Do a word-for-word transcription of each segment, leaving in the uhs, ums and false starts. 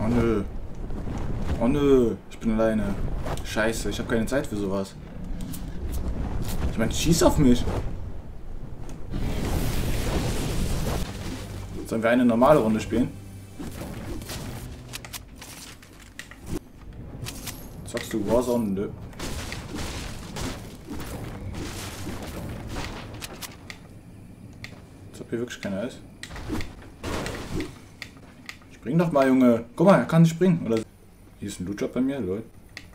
Oh nö. Oh nö. Ich bin alleine. Scheiße, ich habe keine Zeit für sowas. Ich meine, schieß auf mich. Sollen wir eine normale Runde spielen? Zockst du Warzone? Nö. Als ob hier wirklich keiner ist. Spring doch mal, Junge. Guck mal, er kann nicht springen. Oder hier ist ein Loot-Job bei mir, Leute.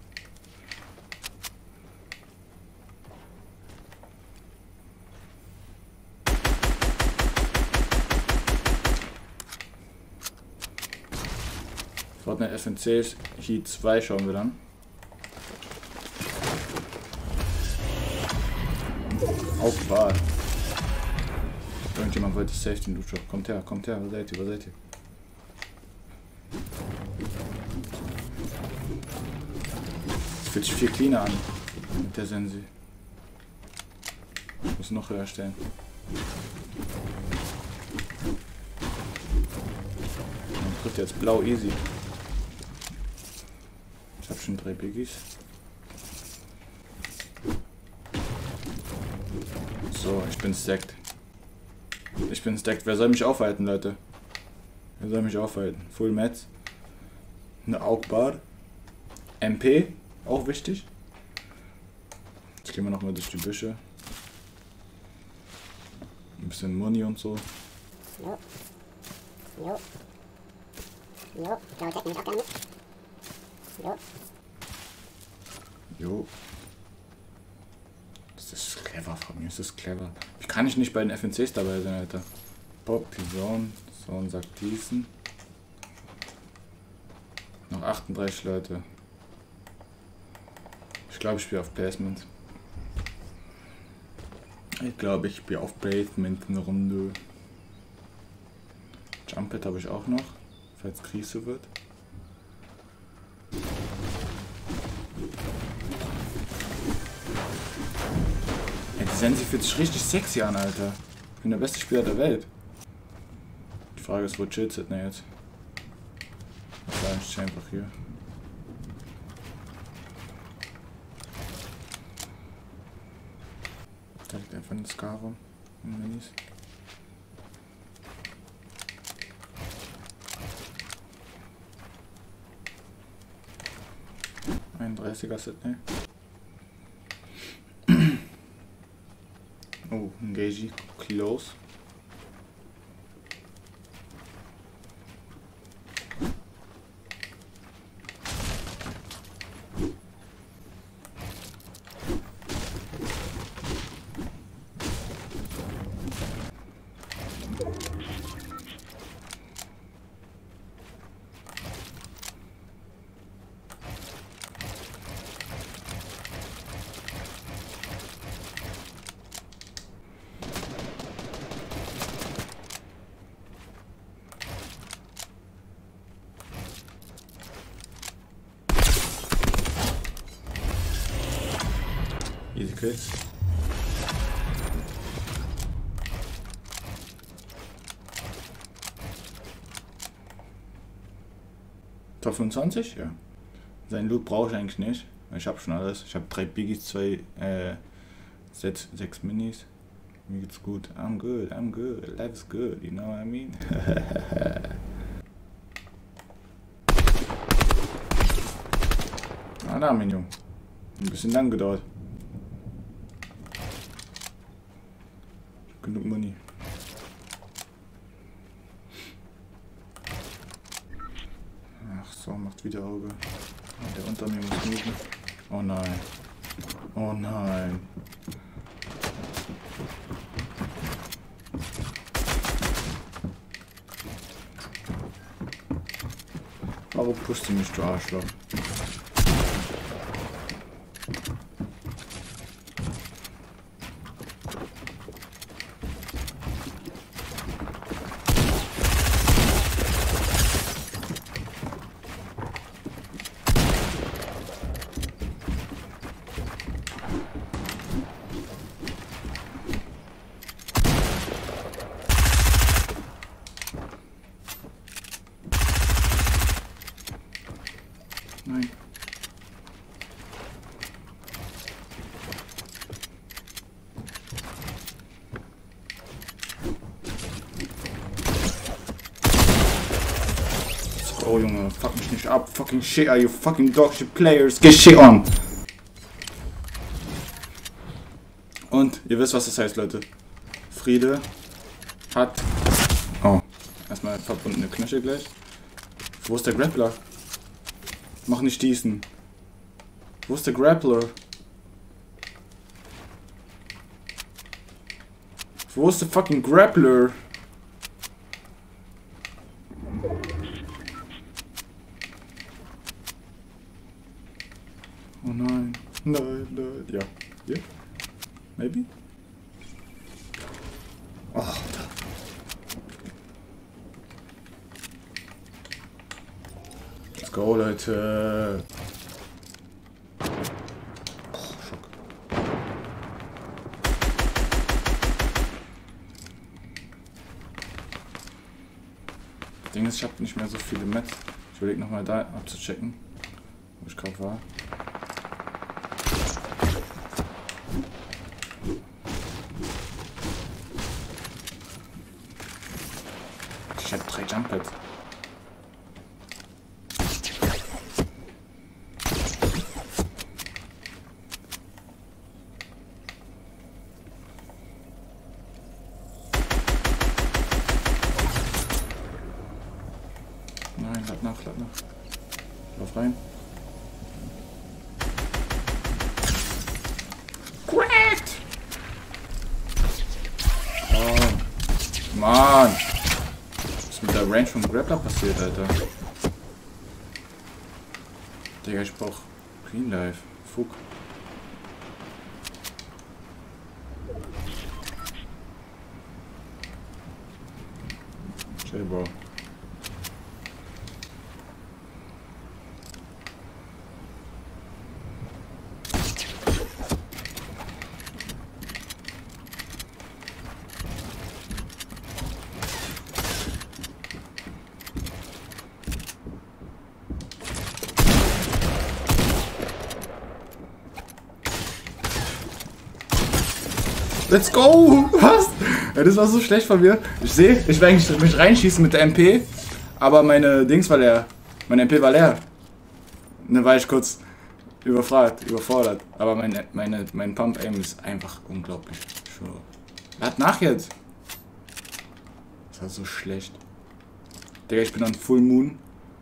Fortnite F N C Heat zwei schauen wir dann. Auf Wahl. Irgendjemand wollte safe den Loot-Job. Kommt her, kommt her. Wo seid ihr, wo seid ihr? Das fühlt sich viel cleaner an. Mit der Sensi. Ich muss noch höher stellen. Man trifft jetzt blau easy. Ich hab schon drei Biggies. So, ich bin stacked. Ich bin stacked. Wer soll mich aufhalten, Leute? Wer soll mich aufhalten? Full Mats. Eine Augbar. M P. Auch wichtig. Jetzt gehen wir nochmal durch die Büsche. Ein bisschen Money und so. Jo. Jo. Jo. Jo, check mich auch gerne. Jo. Jo. Das ist clever von mir, das ist clever. Wie kann ich nicht bei den F N Cs dabei sein, Alter? Pop, Pison, so und sagt diesen. Noch achtunddreißig Leute. Ich glaube, ich spiele auf Placement. Ich glaube, ich spiele auf Placement eine Runde. Jump-Pad habe ich auch noch, falls Krise wird. Ja, die Sensi fühlt sich richtig sexy an, Alter. Ich bin der beste Spieler der Welt. Die Frage ist, wo chillt Sydney jetzt? Ich chill einfach hier. Da liegt einfach ein Scar rum. In Minis. einunddreißiger Sydney. Oh, ein Gagey close. Easy Kills. Top fünfundzwanzig? Ja. Sein Loot brauche ich eigentlich nicht. Ich habe schon alles. Ich habe drei Biggies, zwei äh, sechs, sechs Minis. Mir geht's gut. I'm good, I'm good. Life is good, you know what I mean? Ah, da, mein Junge. Ein bisschen lang gedauert. Genug Money. Ach so, macht wieder Auge. Der unter mir muss moven. Oh nein. Oh nein. Warum pusht sie mich, du Arschloch? go, Junge. Fuck mich nicht ab. Fucking shit, are you fucking dog shit players? Get shit on! Und ihr wisst, was das heißt, Leute. Friede hat... Oh. Erstmal verbundene Knöchel gleich. Wo ist der Grappler? Mach nicht diesen. Wo ist der Grappler? Wo ist der fucking Grappler? Oh nein. Nein, nein. Ja. Hier? Maybe? Oh, da. Let's go, Leute. Oh, Schock. Das Ding ist, ich habe nicht mehr so viele Mets. Ich überlege nochmal da abzuchecken, wo ich gerade war. Ich hab drei Jump Pads. Nein, lad nach, lad nach. Lauf rein. Cracked! Oh. Mann! Mit der Range vom Grappler passiert, Alter. Digga, ich brauch Green Life. Fuck. Chill, Bro. Let's go! Was? Ja, das war so schlecht von mir. Ich sehe, ich will eigentlich mich reinschießen mit der M P, aber meine Dings war leer. Meine M P war leer. Und dann war ich kurz überfragt, überfordert. Aber meine, meine, mein Pump-Aim ist einfach unglaublich. Sure. Lad nach jetzt! Das war so schlecht. Digga, ich bin on Full Moon.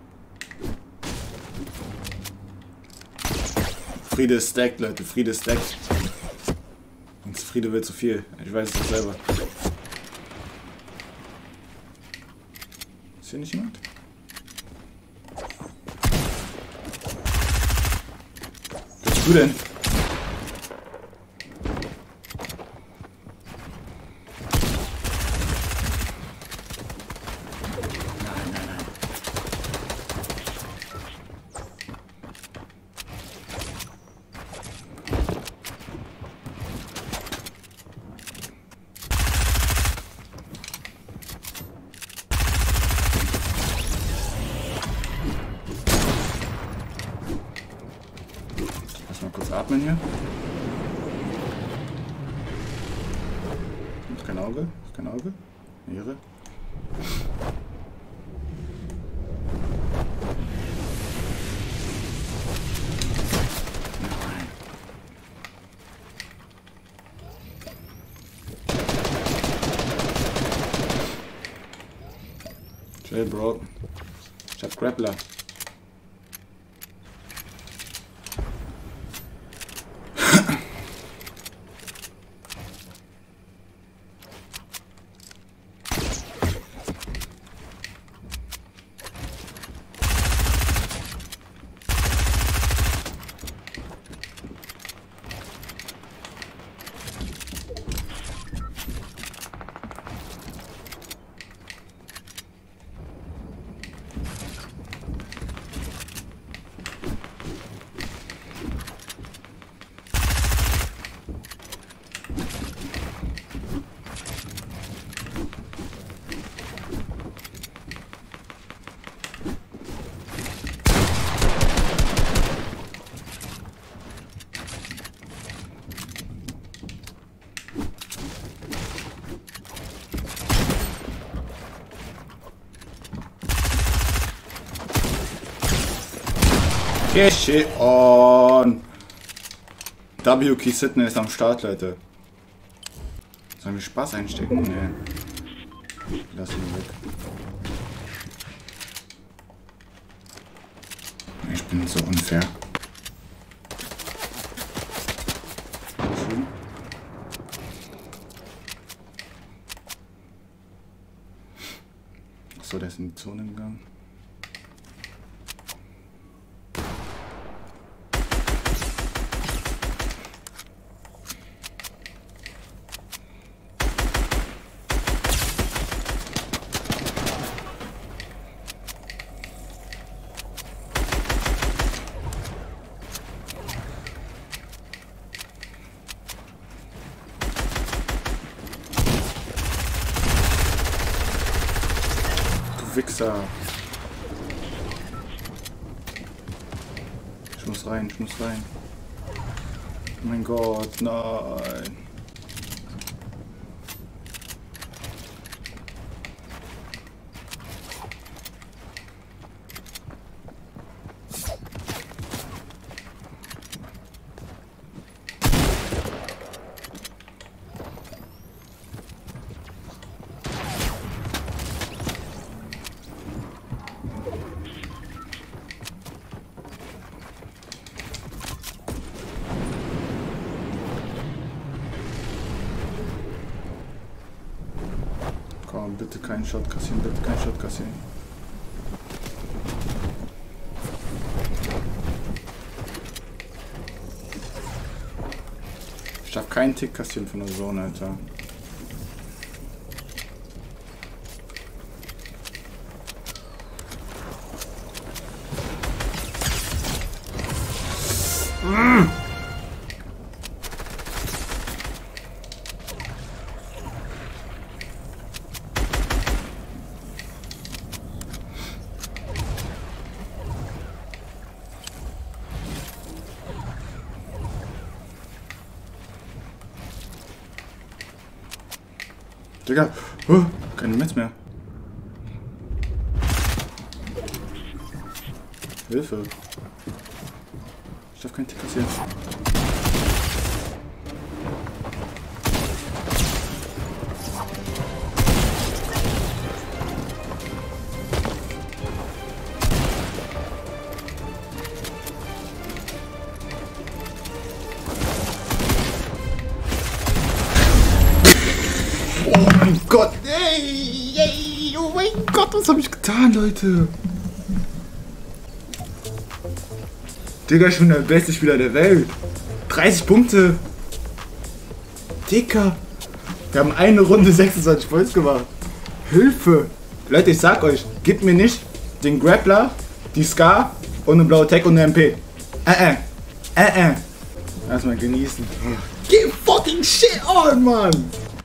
Friede ist stacked, Leute. Friede ist stacked. Und Friede will zu viel. Ich weiß es doch selber. Ist hier nicht jemand? Was bist du denn? Nein, nein, nein. Mal kurz atmen hier. Ist kein Auge, ist kein Auge. Ehre. Nein. Chill, Bro. Ich hab Grappler. Gesche on. W Key Sydney ist am Start, Leute. Sollen wir Spaß einstecken? Nee. Lass ihn weg. Ich bin so unfair. Achso, der ist in die Zone gegangen. Wichser. Ich muss rein, ich muss rein. Oh mein Gott, nein. Komm, bitte keinen Shot kassieren, bitte keinen Shot kassieren. Ich darf keinen Tick kassieren von der Zone, Alter. Mm. Digga, oh, keine Metz mehr. Hilfe. Ich darf keinen Tick kassieren. Oh mein Gott, ey, ey, oh mein Gott, was habe ich getan, Leute? Digga, ich bin der beste Spieler der Welt. dreißig Punkte. Digga, wir haben eine Runde sechsundzwanzig Points gemacht. Hilfe. Leute, ich sag euch, gebt mir nicht den Grappler, die Scar und eine blaue Tech und eine M P. Äh, äh, äh, äh. Erstmal genießen. Get fucking shit on, Mann.